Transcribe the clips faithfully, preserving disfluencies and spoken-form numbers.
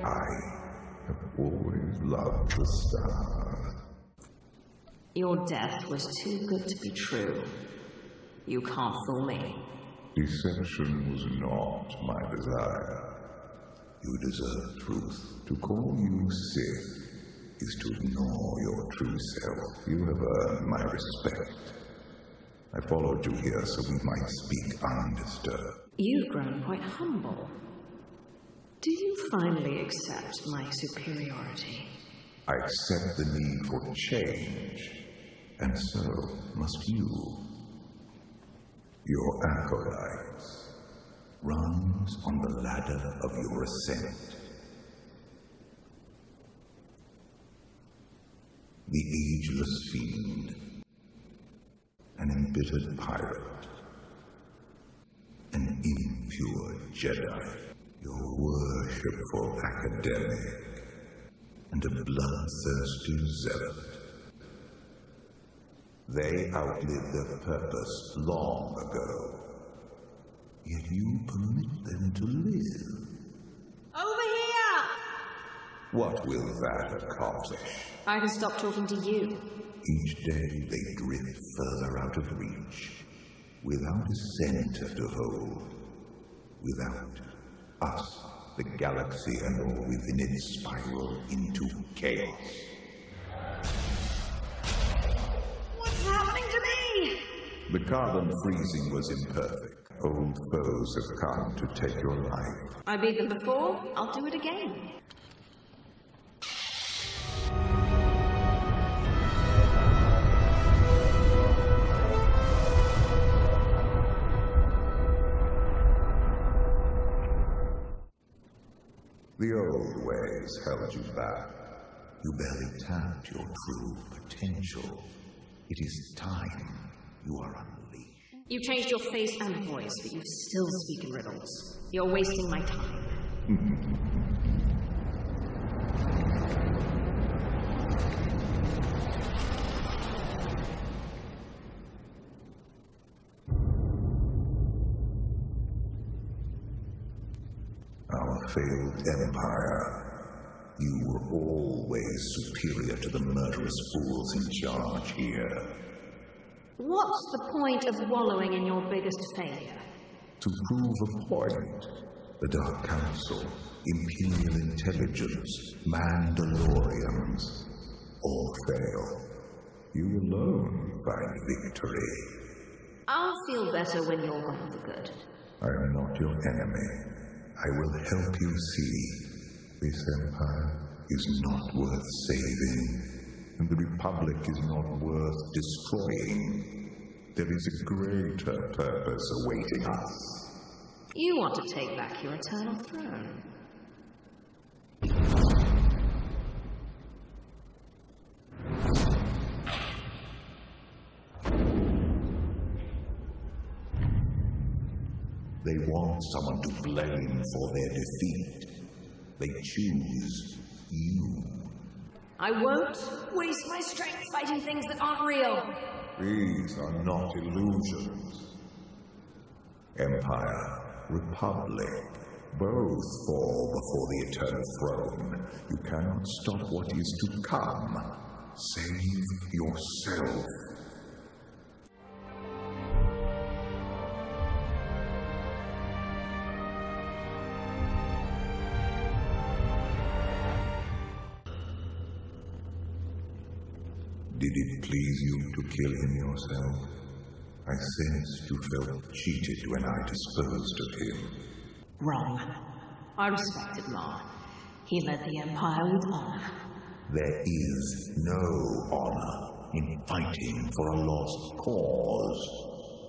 I have always loved the stars. Your death was too good to be true. You can't fool me. Deception was not my desire. You deserve truth. To call you Sith is to ignore your true self. You have earned my respect. I followed you here so we might speak undisturbed. You've grown quite humble. Do you finally accept my superiority? I accept the need for change, and so must you. Your acolytes runs on the ladder of your ascent. The ageless fiend, an embittered pirate, an impure Jedi, your worshipful academic, and a bloodthirsty zealot. They outlived their purpose long ago, yet you permit them to live. Over here! What will that accomplish? I can stop talking to you. Each day they drift further out of reach, without a center to hold, without us, the galaxy and all within it spiral into chaos. What's happening to me? The carbon freezing was imperfect. Old foes have come to take your life. I beat them before, I'll do it again. The old ways held you back. You barely tapped your true potential. It is time you are unleashed. You changed your face and voice, but you still speak in riddles. You're wasting my time. Our failed empire. You were always superior to the murderous fools in charge here. What's the point of wallowing in your biggest failure? To prove a point, the Dark Council, Imperial Intelligence, Mandalorians, all fail. You alone find victory. I'll feel better when you're gone for good. I am not your enemy. I will help you see this empire is not worth saving, and the Republic is not worth destroying. There is a greater purpose awaiting us. You want to take back your eternal throne. They want someone to blame for their defeat. They choose you. I won't waste my strength fighting things that aren't real. These are not illusions. Empire, Republic, both fall before the eternal throne. You cannot stop what is to come. Save yourself. Did it please you to kill him yourself? I sensed you felt cheated when I disposed of him. Wrong. I respected Ma. He led the Empire with honor. There is no honor in fighting for a lost cause.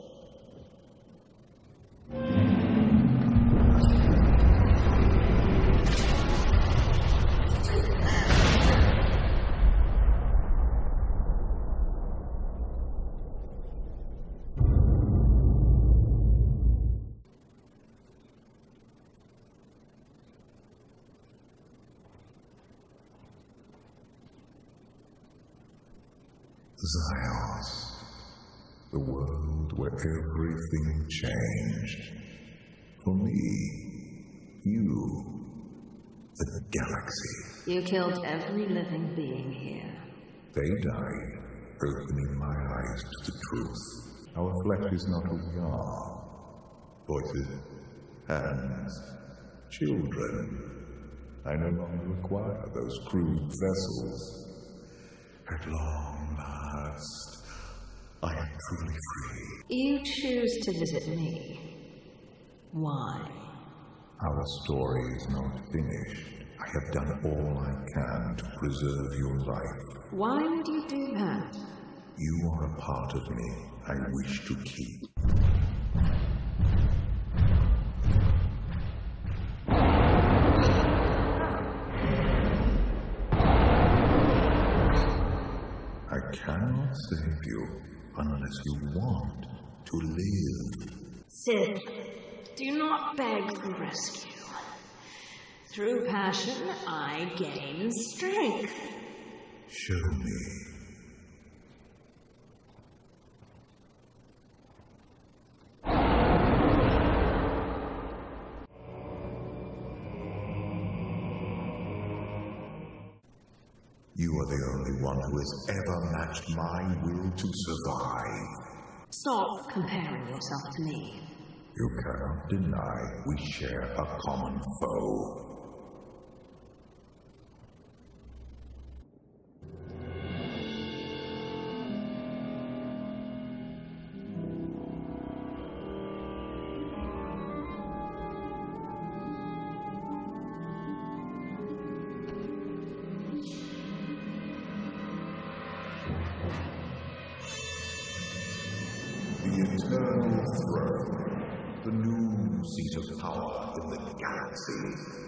Zios, the world where everything changed. For me, you, the galaxy. You killed every living being here. They died, opening my eyes to the truth. Our flesh is not who we are. Voices, hands, children. I no longer require those crude vessels. At long last, I am truly free. You choose to visit me. Why? Our story is not finished. I have done all I can to preserve your life. Why would you do that? You are a part of me I wish to keep. I cannot save you unless you want to live. Sith, do not beg for rescue. Through passion, I gain strength. Show me. You are the only one who has ever matched my will to survive. Stop comparing yourself to me. You cannot deny we share a common foe. The eternal throne, the new seat of power in the galaxy.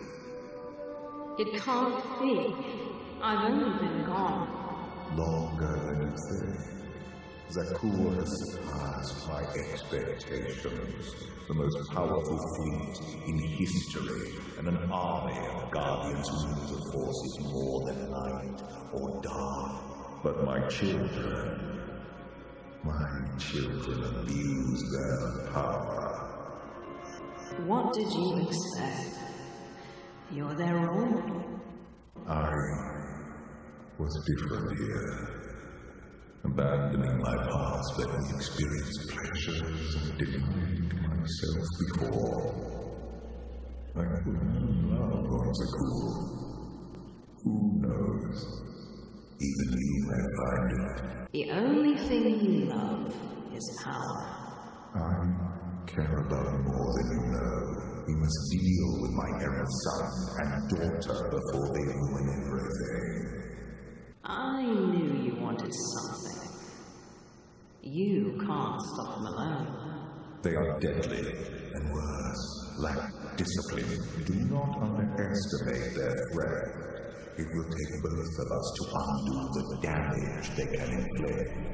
It can't be. I've only been gone. Longer than you think. Zakur has surpassed my expectations. The most powerful fleet in history, and an army of guardians who use the forces more than light or dark. But my children... My children abuse their power. What did you expect? You're their own. I was different here. Abandoning my past let me experience pleasures I denied myself before. I couldn't love Zakur. Who knows? Even you may find it. The only thing you love is power. I care about more than you know. We must deal with my errant son and daughter before they ruin everything. I knew you wanted something. You can't stop them alone. They are deadly, and worse, lack discipline. Do not underestimate their threat. It will take both of us to undo the damage they can inflict.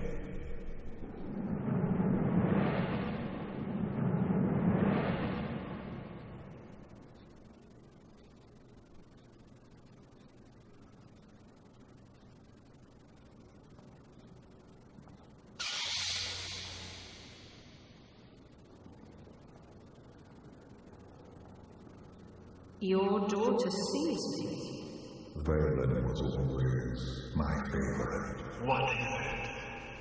Your daughter sees me. Valen was always my favorite. What is it?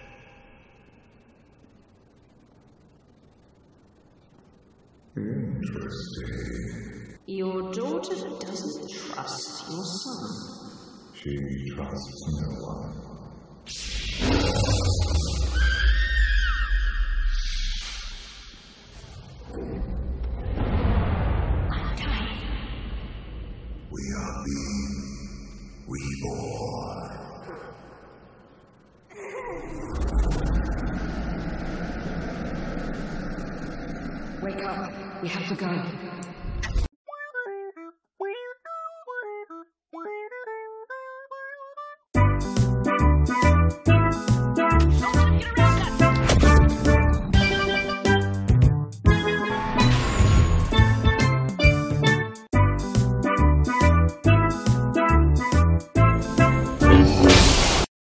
Interesting. Your daughter doesn't trust your son. She trusts no one. We are being reborn. Wake up. We have to go.